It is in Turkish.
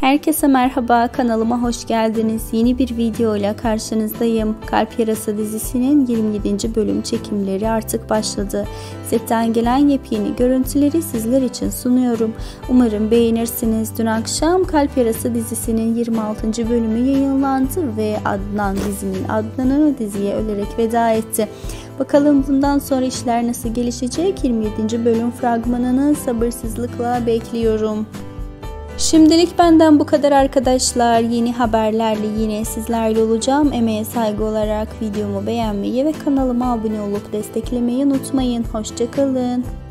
Herkese merhaba, kanalıma hoş geldiniz. Yeni bir video ile karşınızdayım. Kalp Yarası dizisinin 27. bölüm çekimleri artık başladı. Setten gelen yepyeni görüntüleri sizler için sunuyorum. Umarım beğenirsiniz. Dün akşam Kalp Yarası dizisinin 26. bölümü yayınlandı ve Adnan'ı diziye ölerek veda etti. Bakalım bundan sonra işler nasıl gelişecek? 27. bölüm fragmanını sabırsızlıkla bekliyorum. Şimdilik benden bu kadar arkadaşlar. Yeni haberlerle yine sizlerle olacağım. Emeğe saygı olarak videomu beğenmeyi ve kanalıma abone olup desteklemeyi unutmayın. Hoşça kalın.